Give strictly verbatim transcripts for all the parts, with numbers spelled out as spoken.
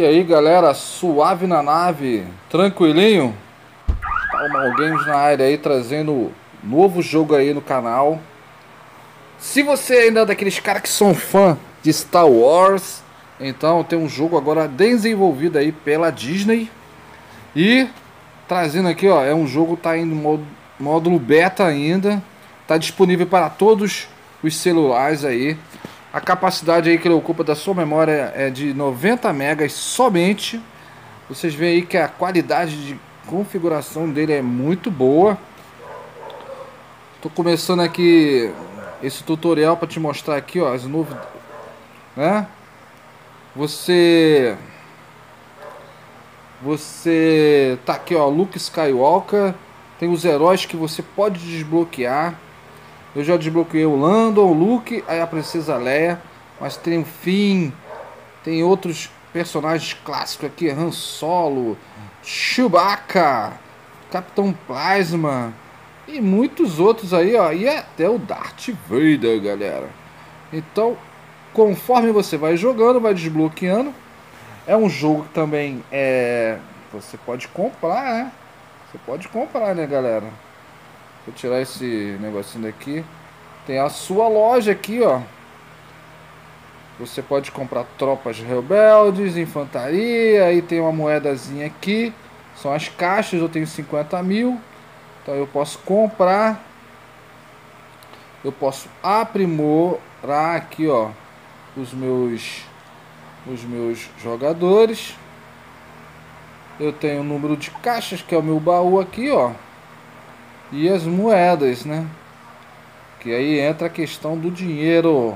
E aí galera, suave na nave, tranquilinho? Tá o Mal Games na área aí, trazendo novo jogo aí no canal. Se você ainda é daqueles caras que são fã de Star Wars, então tem um jogo agora desenvolvido aí pela Disney. E trazendo aqui, ó, é um jogo que tá em módulo, módulo beta ainda. Tá disponível para todos os celulares aí. A capacidade aí que ele ocupa da sua memória é de noventa megas somente. Vocês veem aí que a qualidade de configuração dele é muito boa. Tô começando aqui esse tutorial para te mostrar aqui, ó, as novidades, né? Você Você tá aqui, ó, Luke Skywalker. Tem os heróis que você pode desbloquear. Eu já desbloqueei o Lando, o Luke, aí a Princesa Leia. Mas tem o Finn, tem outros personagens clássicos aqui, Han Solo, Chewbacca, Capitão Plasma e muitos outros aí, ó, e até o Darth Vader, galera. Então, conforme você vai jogando, vai desbloqueando. É um jogo que também é, você pode comprar, né? Você pode comprar, né, galera? Vou tirar esse negocinho daqui. Tem a sua loja aqui, ó. Você pode comprar tropas rebeldes, infantaria. Aí tem uma moedazinha aqui. São as caixas, eu tenho cinquenta mil. Então eu posso comprar. Eu posso aprimorar aqui, ó, os meus, os meus jogadores. Eu tenho o número de caixas, que é o meu baú aqui, ó. E as moedas, né? Que aí entra a questão do dinheiro.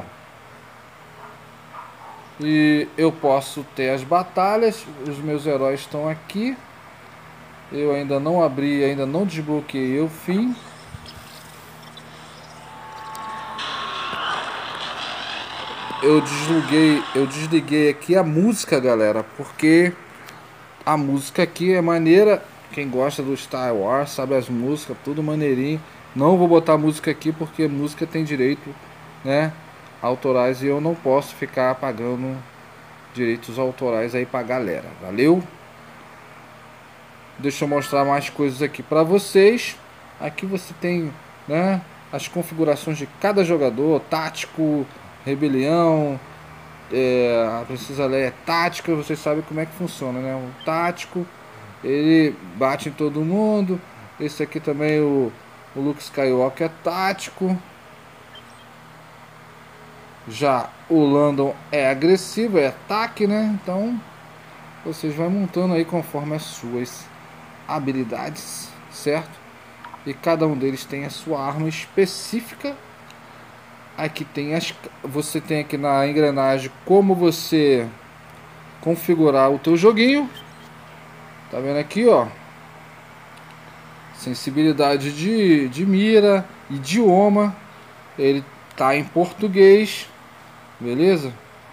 E eu posso ter as batalhas. Os meus heróis estão aqui. Eu ainda não abri, ainda não desbloqueei o fim. Eu desliguei, eu desliguei aqui a música, galera, porque a música aqui é maneira. Quem gosta do Star Wars sabe as músicas, tudo maneirinho. Não vou botar música aqui porque música tem direito, né, autorais, e eu não posso ficar pagando direitos autorais aí pra galera. Valeu? Deixa eu mostrar mais coisas aqui pra vocês. Aqui você tem, né, as configurações de cada jogador: tático, rebelião, é, a Princesa Leia é tática. Vocês sabem como é que funciona, né? O tático, ele bate em todo mundo. Esse aqui também, o, o Luke Skywalker, é tático. Já o Lando é agressivo, é ataque, né? Então vocês vão montando aí conforme as suas habilidades, certo? E cada um deles tem a sua arma específica. Aqui tem as, você tem aqui na engrenagem como você configurar o teu joguinho. Tá vendo aqui, ó? Sensibilidade de, de mira, idioma. Ele tá em português, beleza?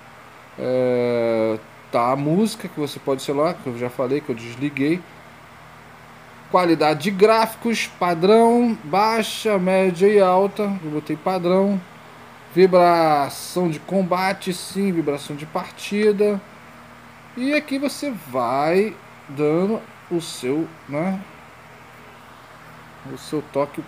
É, tá a música que você pode celular, que eu já falei que eu desliguei. Qualidade de gráficos, padrão, baixa, média e alta. Eu botei padrão. Vibração de combate, sim, vibração de partida. E aqui você vai dando o seu, né, o seu toque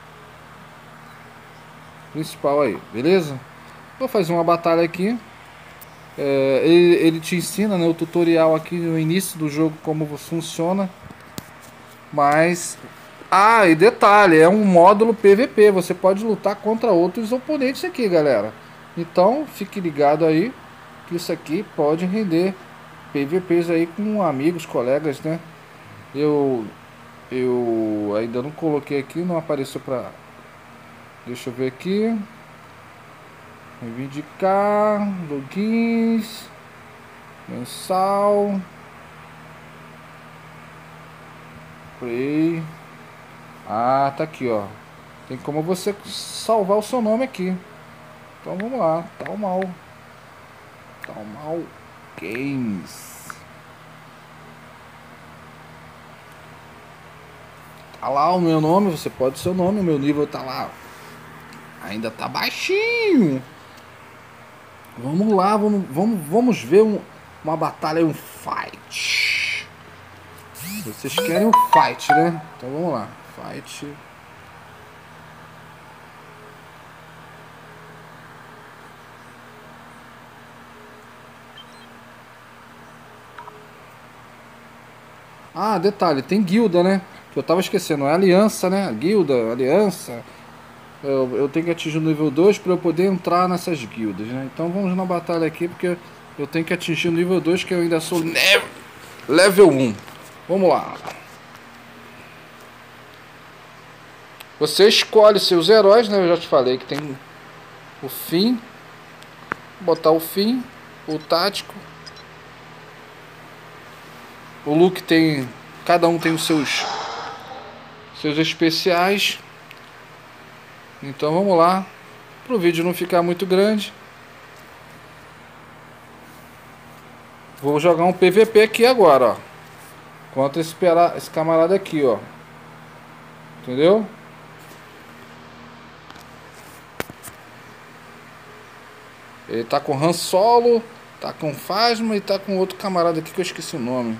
principal aí, beleza? Vou fazer uma batalha aqui. É, ele, ele te ensina, né, o tutorial aqui no início do jogo como funciona. Mas, ah, e detalhe, é um módulo P V P. Você pode lutar contra outros oponentes aqui, galera. Então, fique ligado aí, que isso aqui pode render P V Ps aí com amigos, colegas, né? Eu, eu ainda não coloquei aqui, não apareceu pra... Deixa eu ver aqui. Reivindicar, logins, mensal, play. Ah, tá aqui, ó. Tem como você salvar o seu nome aqui. Então vamos lá. Talmal. Talmal Games. Tá lá o meu nome, você pode ser o nome, o meu nível tá lá. Ainda tá baixinho. Vamos lá, vamos, vamos, vamos ver um, uma batalha, um fight. Vocês querem um fight, né? Então vamos lá. Fight. Ah, detalhe, tem guilda, né? Que eu tava esquecendo, é aliança, né? Guilda, aliança. Eu, eu tenho que atingir o nível dois para eu poder entrar nessas guildas, né? Então vamos na batalha aqui, porque eu tenho que atingir o nível dois, que eu ainda sou level um. Vamos lá. Você escolhe seus heróis, né? Eu já te falei que tem o fim. Vou botar o fim, o tático. O Luke tem... Cada um tem os seus, seus especiais. Então vamos lá. Para o vídeo não ficar muito grande. Vou jogar um P V P aqui agora, ó. Contra esse, esse camarada aqui, ó. Entendeu? Ele tá com Han Solo, tá com Phasma e tá com outro camarada aqui que eu esqueci o nome.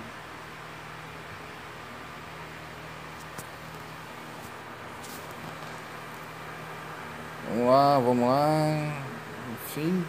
Vamos lá, vamos lá. Enfim.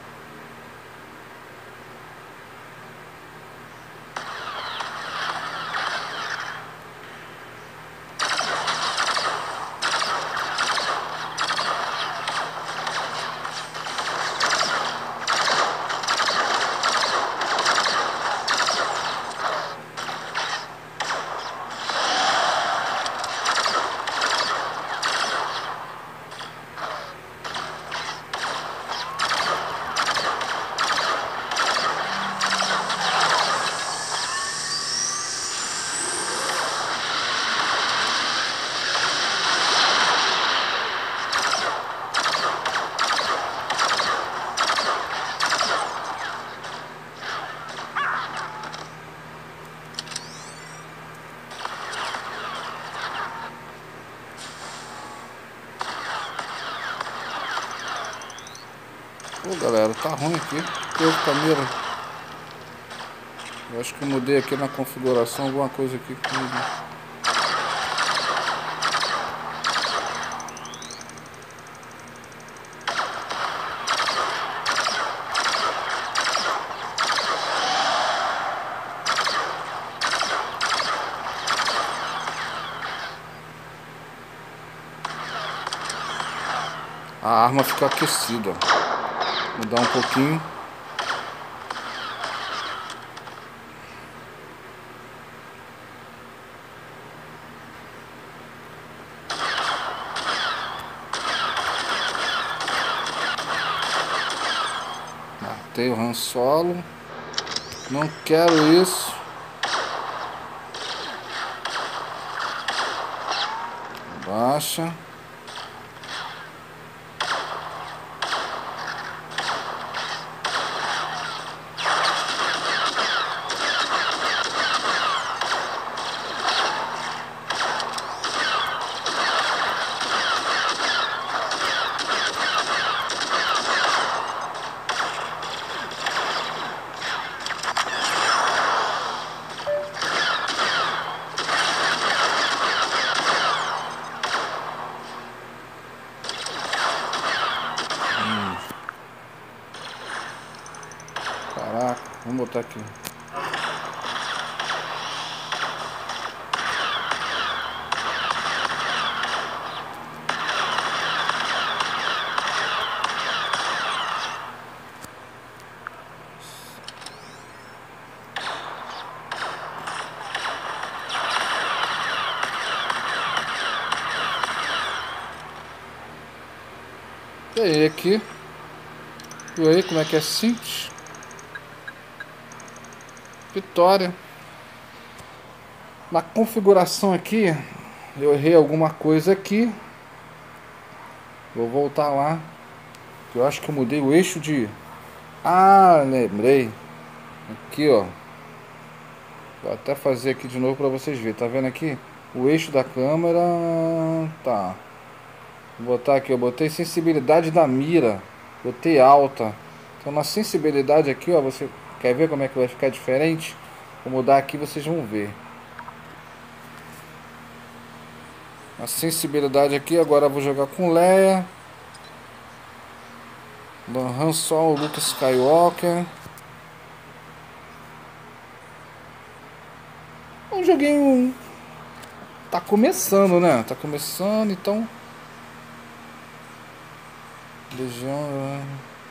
Pô, galera, tá ruim aqui. Eu, câmera. Eu acho que eu mudei aqui na configuração alguma coisa aqui comigo. A arma fica aquecida. Vou mudar um pouquinho. Matei o Han Solo. Não quero isso. Baixa. Caraca, vamos botar aqui. E aí, aqui. E aí, como é que é simples? Vitória. Na configuração aqui, eu errei alguma coisa aqui. Vou voltar lá. Eu acho que eu mudei o eixo de... Ah, lembrei. Aqui, ó. Vou até fazer aqui de novo para vocês verem. Tá vendo aqui? O eixo da câmera... Tá. Vou botar aqui. Eu botei sensibilidade da mira. Botei alta. Então na sensibilidade aqui, ó. Você Quer ver como é que vai ficar diferente? Vou mudar aqui, vocês vão ver. A sensibilidade aqui, agora eu vou jogar com Leia. Han Solo, Luke Skywalker. Um joguinho... Tá começando, né? Tá começando, então... Legião...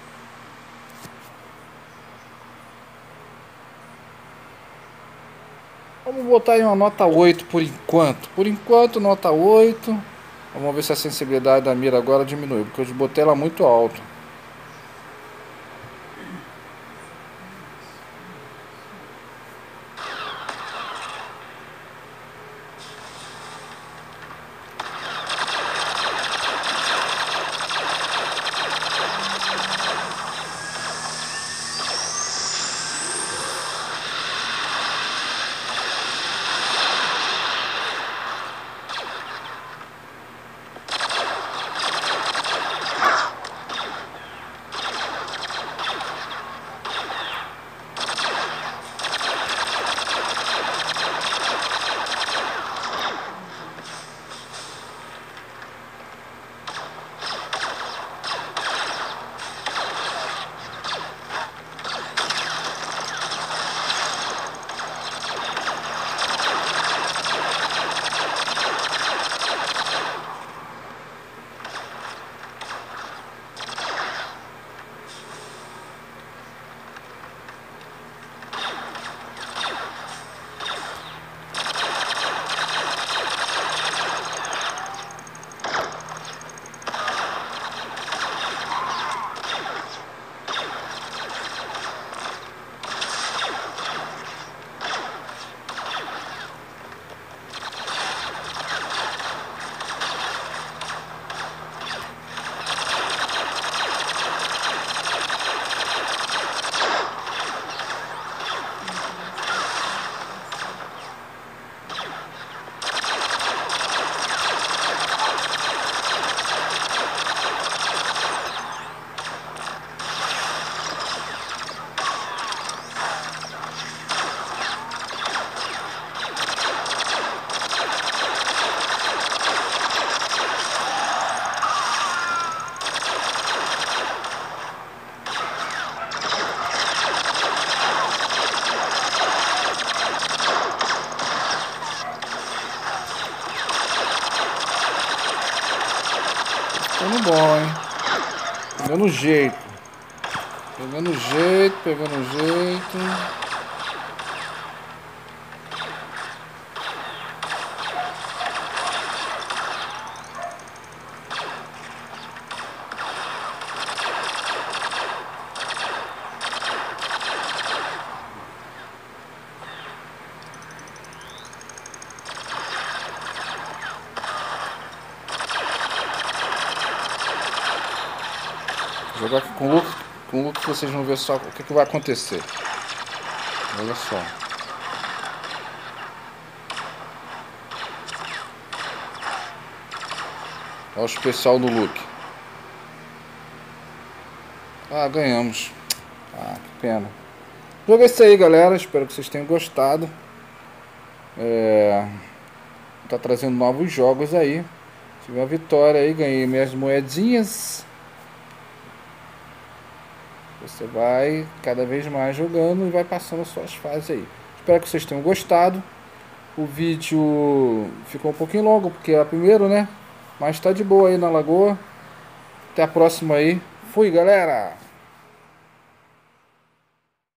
Vamos botar aí uma nota oito por enquanto. Por enquanto, nota oito. Vamos ver se a sensibilidade da mira agora diminui, porque eu botei ela muito alto. Ficando bom, hein? Pegando jeito. Pegando jeito, pegando jeito. Vou jogar aqui com o Luke, com o Luke, vocês vão ver só o que, que vai acontecer. Olha só. Olha o especial do Luke. Ah, ganhamos. Ah, que pena. O jogo é esse aí, galera. Espero que vocês tenham gostado. É... Tá trazendo novos jogos aí. Tive uma vitória aí, ganhei minhas moedinhas. Você vai cada vez mais jogando e vai passando as suas fases aí. Espero que vocês tenham gostado. O vídeo ficou um pouquinho longo porque é o primeiro, né? Mas tá de boa aí na lagoa. Até a próxima aí. Fui, galera!